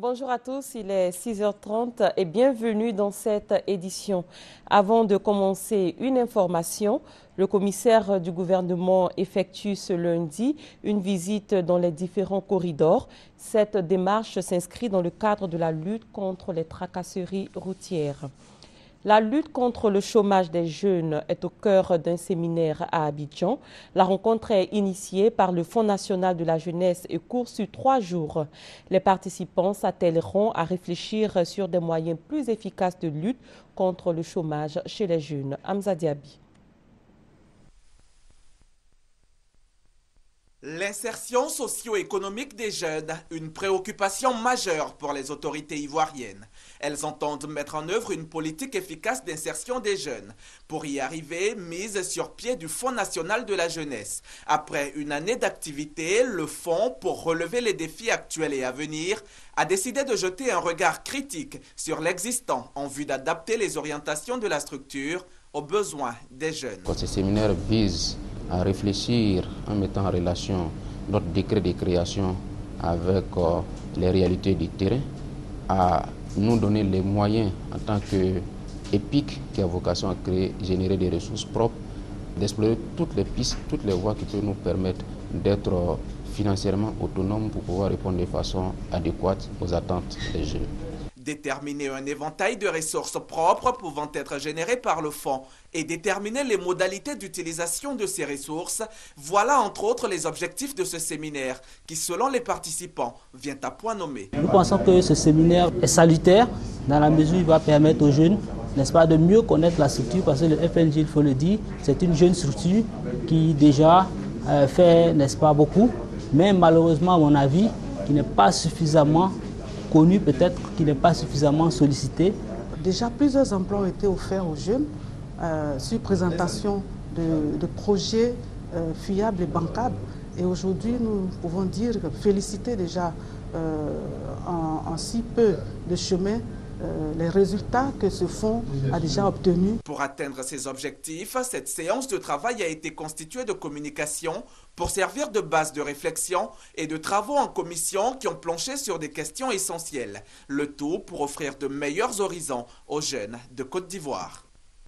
Bonjour à tous, il est 6h30 et bienvenue dans cette édition. Avant de commencer, une information. Le commissaire du gouvernement effectue ce lundi une visite dans les différents corridors. Cette démarche s'inscrit dans le cadre de la lutte contre les tracasseries routières. La lutte contre le chômage des jeunes est au cœur d'un séminaire à Abidjan. La rencontre est initiée par le Fonds national de la jeunesse et court sur 3 jours. Les participants s'attelleront à réfléchir sur des moyens plus efficaces de lutte contre le chômage chez les jeunes. Hamza Diaby. L'insertion socio-économique des jeunes, une préoccupation majeure pour les autorités ivoiriennes. Elles entendent mettre en œuvre une politique efficace d'insertion des jeunes. Pour y arriver, mise sur pied du Fonds national de la jeunesse. Après une année d'activité, le Fonds, pour relever les défis actuels et à venir, a décidé de jeter un regard critique sur l'existant en vue d'adapter les orientations de la structure aux besoins des jeunes. Ce séminaire vise à réfléchir en mettant en relation notre décret de création avec les réalités du terrain, à nous donner les moyens en tant qu'EPIC qui a vocation à créer, générer des ressources propres, d'explorer toutes les pistes, toutes les voies qui peuvent nous permettre d'être financièrement autonomes pour pouvoir répondre de façon adéquate aux attentes des jeunes. Déterminer un éventail de ressources propres pouvant être générées par le fonds et déterminer les modalités d'utilisation de ces ressources, voilà entre autres les objectifs de ce séminaire qui, selon les participants, vient à point nommé. Nous pensons que ce séminaire est salutaire dans la mesure où il va permettre aux jeunes, n'est-ce pas, de mieux connaître la structure parce que le FNJ, il faut le dire, c'est une jeune structure qui déjà fait, n'est-ce pas, beaucoup, mais malheureusement, à mon avis, qui n'est pas suffisamment connu, peut-être qui n'est pas suffisamment sollicité. Déjà, plusieurs emplois ont été offerts aux jeunes sur présentation de projets fiables et bancables. Et aujourd'hui, nous pouvons dire, féliciter déjà en si peu de chemin les résultats que ce fonds a déjà obtenus. Pour atteindre ces objectifs, cette séance de travail a été constituée de communication pour servir de base de réflexion et de travaux en commission qui ont planché sur des questions essentielles. Le tout pour offrir de meilleurs horizons aux jeunes de Côte d'Ivoire.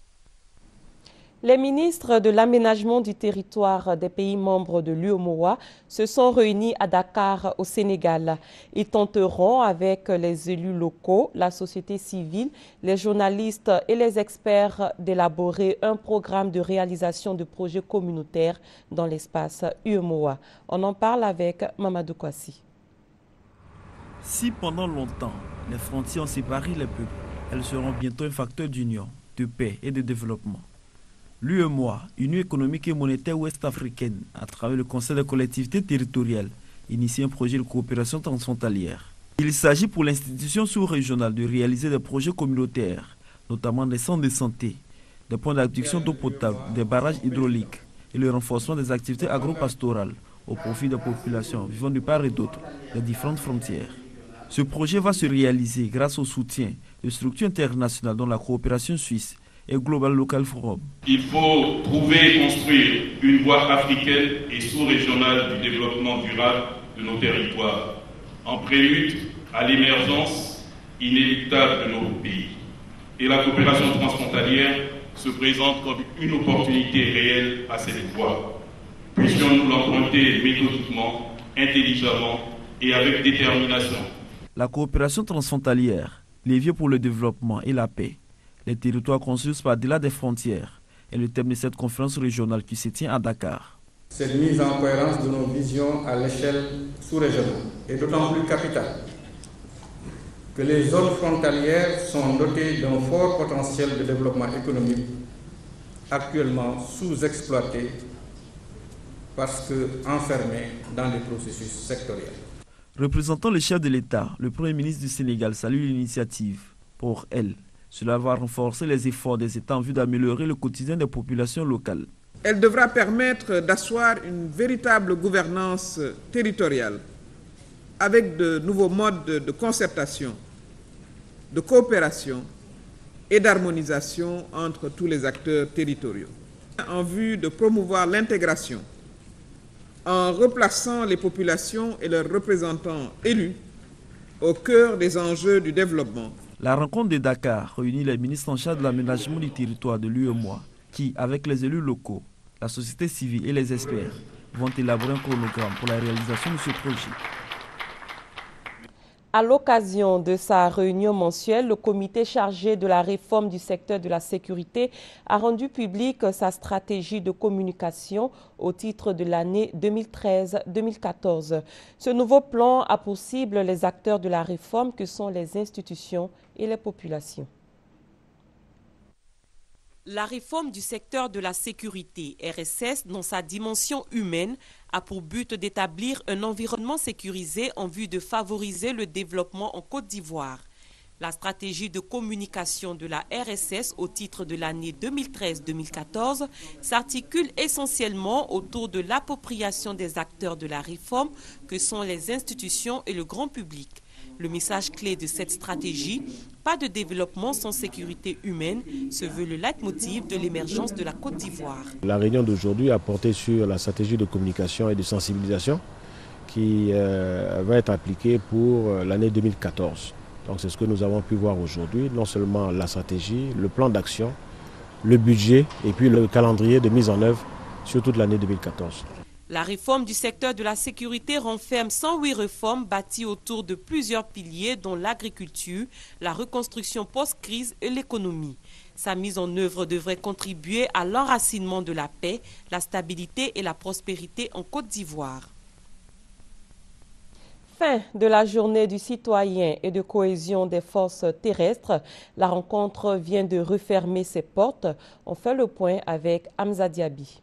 Les ministres de l'aménagement du territoire des pays membres de l'UEMOA se sont réunis à Dakar, au Sénégal. Ils tenteront, avec les élus locaux, la société civile, les journalistes et les experts, d'élaborer un programme de réalisation de projets communautaires dans l'espace UEMOA. On en parle avec Mamadou Kwasi. Si pendant longtemps, les frontières ont séparé les peuples, elles seront bientôt un facteur d'union, de paix et de développement. L'UEMOA, Union économique et monétaire ouest-africaine, à travers le Conseil des collectivités territoriales, initie un projet de coopération transfrontalière. Il s'agit pour l'institution sous-régionale de réaliser des projets communautaires, notamment des centres de santé, des points d'adduction d'eau potable, des barrages hydrauliques et le renforcement des activités agro-pastorales au profit des populations vivant de part et d'autre des différentes frontières. Ce projet va se réaliser grâce au soutien de structures internationales dont la coopération suisse et Global Local Forum. Il faut trouver et construire une voie africaine et sous-régionale du développement durable de nos territoires, en prélude à l'émergence inéluctable de nos pays. Et la coopération transfrontalière se présente comme une opportunité réelle à cette voie. Puissions-nous l'emprunter méthodiquement, intelligemment et avec détermination. La coopération transfrontalière, levier pour le développement et la paix. Les territoires construits par-delà des frontières est le thème de cette conférence régionale qui se tient à Dakar. Cette mise en cohérence de nos visions à l'échelle sous-régionale est d'autant plus capitale que les zones frontalières sont dotées d'un fort potentiel de développement économique, actuellement sous-exploité parce qu'enfermé dans les processus sectoriels. Représentant le chef de l'État, le Premier ministre du Sénégal salue l'initiative. Pour elle, cela va renforcer les efforts des États en vue d'améliorer le quotidien des populations locales. Elle devra permettre d'asseoir une véritable gouvernance territoriale avec de nouveaux modes de concertation, de coopération et d'harmonisation entre tous les acteurs territoriaux. En vue de promouvoir l'intégration, en replaçant les populations et leurs représentants élus au cœur des enjeux du développement. La rencontre de Dakar réunit les ministres en charge de l'aménagement du territoire de l'UEMOA qui, avec les élus locaux, la société civile et les experts, vont élaborer un chronogramme pour la réalisation de ce projet. À l'occasion de sa réunion mensuelle, le comité chargé de la réforme du secteur de la sécurité a rendu publique sa stratégie de communication au titre de l'année 2013-2014. Ce nouveau plan a pour cible les acteurs de la réforme que sont les institutions et les populations. La réforme du secteur de la sécurité, RSS, dans sa dimension humaine, a pour but d'établir un environnement sécurisé en vue de favoriser le développement en Côte d'Ivoire. La stratégie de communication de la RSS au titre de l'année 2013-2014 s'articule essentiellement autour de l'appropriation des acteurs de la réforme que sont les institutions et le grand public. Le message clé de cette stratégie, pas de développement sans sécurité humaine, se veut le leitmotiv de l'émergence de la Côte d'Ivoire. La réunion d'aujourd'hui a porté sur la stratégie de communication et de sensibilisation qui va être appliquée pour l'année 2014. Donc c'est ce que nous avons pu voir aujourd'hui, non seulement la stratégie, le plan d'action, le budget et puis le calendrier de mise en œuvre sur toute l'année 2014. La réforme du secteur de la sécurité renferme 108 réformes bâties autour de plusieurs piliers dont l'agriculture, la reconstruction post-crise et l'économie. Sa mise en œuvre devrait contribuer à l'enracinement de la paix, la stabilité et la prospérité en Côte d'Ivoire. Fin de la journée du citoyen et de cohésion des forces terrestres. La rencontre vient de refermer ses portes. On fait le point avec Hamza Diaby.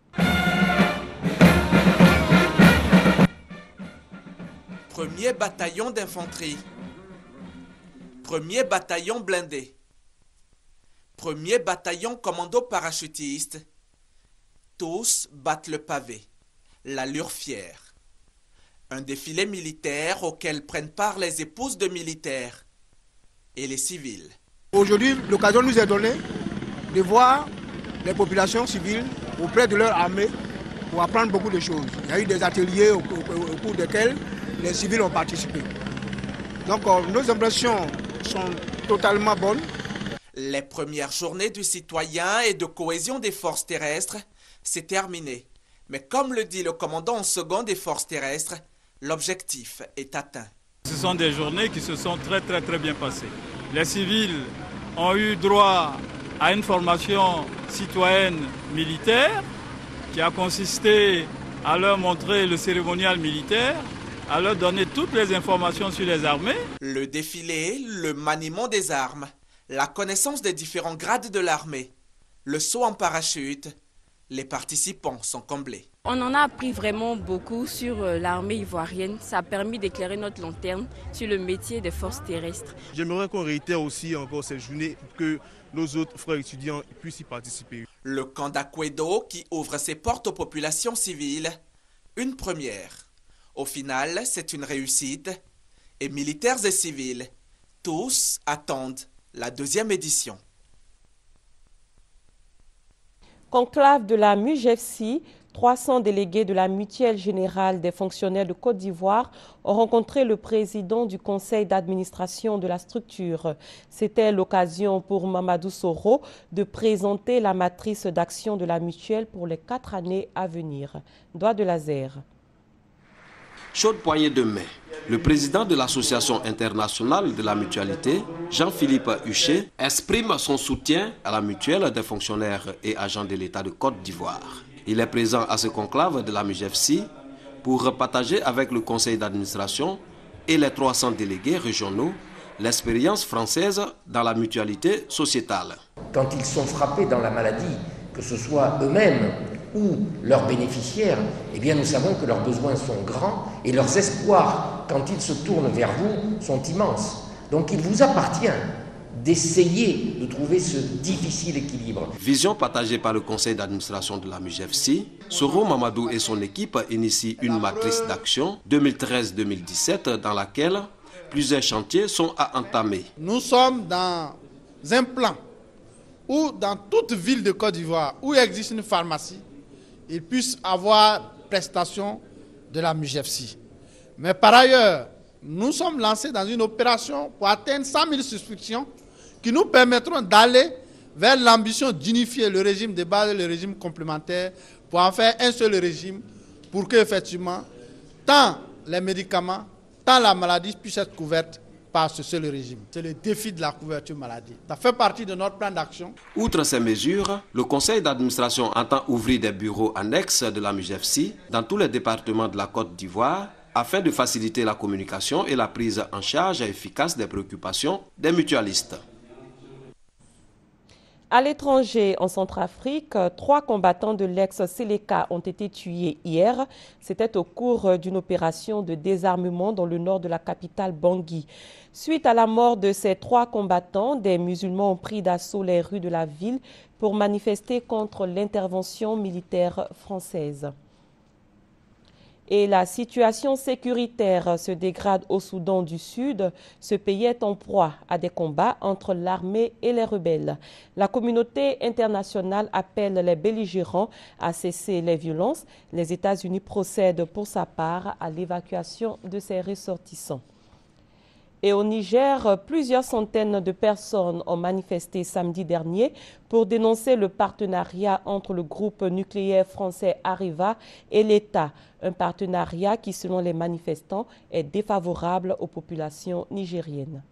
Premier bataillon d'infanterie, premier bataillon blindé, premier bataillon commando parachutiste, tous battent le pavé, l'allure fière. Un défilé militaire auquel prennent part les épouses de militaires et les civils. Aujourd'hui, l'occasion nous est donnée de voir les populations civiles auprès de leur armée pour apprendre beaucoup de choses. Il y a eu des ateliers au cours desquels les civils ont participé. Donc nos impressions sont totalement bonnes. Les premières journées du citoyen et de cohésion des forces terrestres, c'est terminé. Mais comme le dit le commandant en second des forces terrestres, l'objectif est atteint. Ce sont des journées qui se sont très bien passées. Les civils ont eu droit à une formation citoyenne militaire qui a consisté à leur montrer le cérémonial militaire, à leur donner toutes les informations sur les armées. Le défilé, le maniement des armes, la connaissance des différents grades de l'armée, le saut en parachute, les participants sont comblés. On en a appris vraiment beaucoup sur l'armée ivoirienne. Ça a permis d'éclairer notre lanterne sur le métier des forces terrestres. J'aimerais qu'on réitère aussi encore ces journées, que nos autres frères étudiants puissent y participer. Le camp d'Akwedo qui ouvre ses portes aux populations civiles, une première. Au final, c'est une réussite. Et militaires et civils, tous attendent la deuxième édition. Conclave de la MUGEFSI, 300 délégués de la Mutuelle Générale des Fonctionnaires de Côte d'Ivoire ont rencontré le président du conseil d'administration de la structure. C'était l'occasion pour Mamadou Soro de présenter la matrice d'action de la mutuelle pour les 4 années à venir. Doigt de laser. Chaude poignée de main, le président de l'Association internationale de la mutualité, Jean-Philippe Huchet, exprime son soutien à la mutuelle des fonctionnaires et agents de l'État de Côte d'Ivoire. Il est présent à ce conclave de la MUGEFSI pour partager avec le conseil d'administration et les 300 délégués régionaux l'expérience française dans la mutualité sociétale. Quand ils sont frappés dans la maladie, que ce soit eux-mêmes ou leurs bénéficiaires, eh bien nous savons que leurs besoins sont grands et leurs espoirs, quand ils se tournent vers vous, sont immenses. Donc il vous appartient d'essayer de trouver ce difficile équilibre. Vision partagée par le conseil d'administration de la MUGEFSI, Soro Mamadou et son équipe initient une matrice d'action 2013-2017 dans laquelle plusieurs chantiers sont à entamer. Nous sommes dans un plan où dans toute ville de Côte d'Ivoire où il existe une pharmacie, il puisse avoir prestation de la MUGEFSI. Mais par ailleurs, nous sommes lancés dans une opération pour atteindre 100 000 souscriptions qui nous permettront d'aller vers l'ambition d'unifier le régime de base et le régime complémentaire pour en faire un seul régime pour que, effectivement, tant les médicaments, tant la maladie puissent être couvertes par ce seul régime. C'est le défi de la couverture maladie. Ça fait partie de notre plan d'action. Outre ces mesures, le conseil d'administration entend ouvrir des bureaux annexes de la MUJEFSI dans tous les départements de la Côte d'Ivoire afin de faciliter la communication et la prise en charge efficace des préoccupations des mutualistes. À l'étranger, en Centrafrique, 3 combattants de l'ex-Seleka ont été tués hier. C'était au cours d'une opération de désarmement dans le nord de la capitale Bangui. Suite à la mort de ces 3 combattants, des musulmans ont pris d'assaut les rues de la ville pour manifester contre l'intervention militaire française. Et la situation sécuritaire se dégrade au Soudan du Sud. Ce pays est en proie à des combats entre l'armée et les rebelles. La communauté internationale appelle les belligérants à cesser les violences. Les États-Unis procèdent pour sa part à l'évacuation de ses ressortissants. Et au Niger, plusieurs centaines de personnes ont manifesté samedi dernier pour dénoncer le partenariat entre le groupe nucléaire français Areva et l'État. Un partenariat qui, selon les manifestants, est défavorable aux populations nigériennes.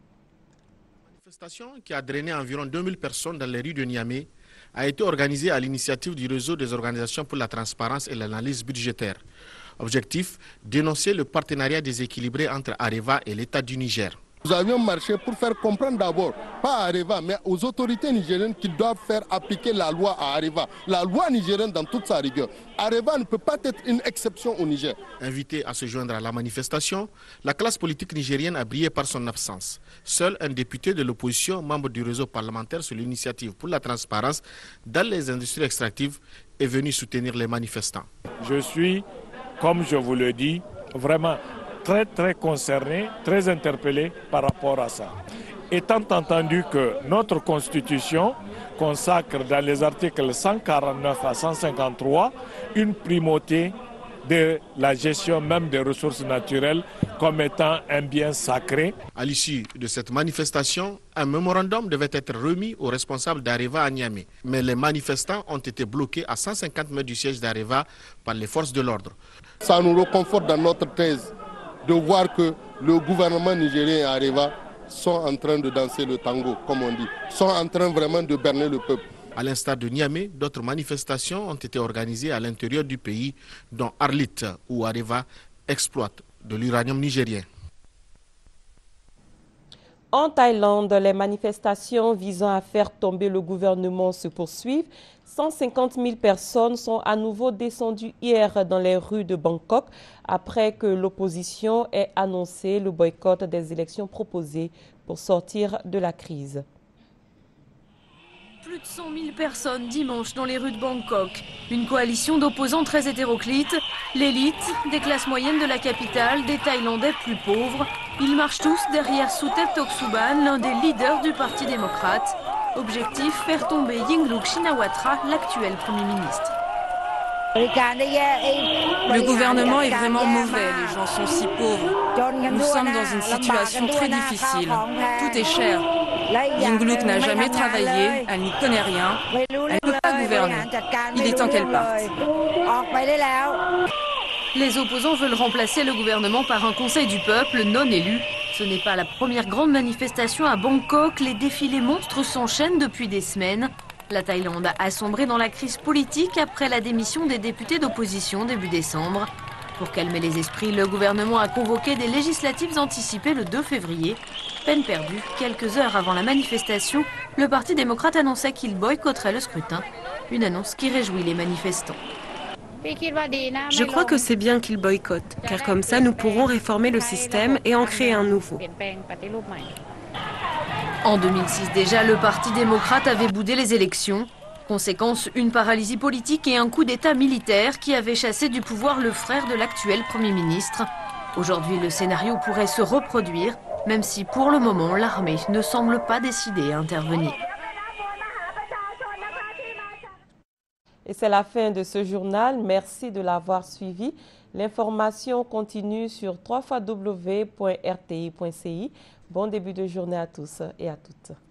La manifestation qui a drainé environ 2000 personnes dans les rues de Niamey a été organisée à l'initiative du réseau des organisations pour la transparence et l'analyse budgétaire. Objectif, dénoncer le partenariat déséquilibré entre Areva et l'État du Niger. Nous avions marché pour faire comprendre d'abord, pas à Areva, mais aux autorités nigériennes qui doivent faire appliquer la loi à Areva, la loi nigérienne dans toute sa rigueur. Areva ne peut pas être une exception au Niger. Invité à se joindre à la manifestation, la classe politique nigérienne a brillé par son absence. Seul un député de l'opposition, membre du réseau parlementaire sur l'initiative pour la transparence dans les industries extractives, est venu soutenir les manifestants. Je suis, comme je vous le dis, vraiment très concerné, très interpellé par rapport à ça. Étant entendu que notre Constitution consacre dans les articles 149 à 153 une primauté de la gestion même des ressources naturelles comme étant un bien sacré. À l'issue de cette manifestation, un mémorandum devait être remis aux responsables d'Areva à Niamey. Mais les manifestants ont été bloqués à 150 mètres du siège d'Areva par les forces de l'ordre. Ça nous reconforte dans notre thèse de voir que le gouvernement nigérien et Areva sont en train de danser le tango, comme on dit, sont en train vraiment de berner le peuple. À l'instar de Niamey, d'autres manifestations ont été organisées à l'intérieur du pays, dont Arlit, où Areva exploite de l'uranium nigérien. En Thaïlande, les manifestations visant à faire tomber le gouvernement se poursuivent. 150 000 personnes sont à nouveau descendues hier dans les rues de Bangkok après que l'opposition ait annoncé le boycott des élections proposées pour sortir de la crise. Plus de 100 000 personnes dimanche dans les rues de Bangkok. Une coalition d'opposants très hétéroclite. L'élite, des classes moyennes de la capitale, des Thaïlandais plus pauvres. Ils marchent tous derrière Suthep Thaugsuban, l'un des leaders du Parti démocrate. Objectif, faire tomber Yingluck Shinawatra, l'actuel Premier ministre. Le gouvernement est vraiment mauvais, les gens sont si pauvres. Nous sommes dans une situation très difficile. Tout est cher. Yingluck n'a jamais travaillé, elle n'y connaît rien. Elle ne peut pas gouverner. Il est temps qu'elle parte. Les opposants veulent remplacer le gouvernement par un conseil du peuple non élu. Ce n'est pas la première grande manifestation à Bangkok. Les défilés monstres s'enchaînent depuis des semaines. La Thaïlande a sombré dans la crise politique après la démission des députés d'opposition début décembre. Pour calmer les esprits, le gouvernement a convoqué des législatives anticipées le 2 février. Peine perdue, quelques heures avant la manifestation, le Parti démocrate annonçait qu'il boycotterait le scrutin. Une annonce qui réjouit les manifestants. Je crois que c'est bien qu'ils boycottent, car comme ça nous pourrons réformer le système et en créer un nouveau. En 2006 déjà, le Parti démocrate avait boudé les élections. Conséquence, une paralysie politique et un coup d'État militaire qui avait chassé du pouvoir le frère de l'actuel Premier ministre. Aujourd'hui, le scénario pourrait se reproduire, même si pour le moment, l'armée ne semble pas décidée à intervenir. Et c'est la fin de ce journal. Merci de l'avoir suivi. L'information continue sur www.rti.ci. Bon début de journée à tous et à toutes.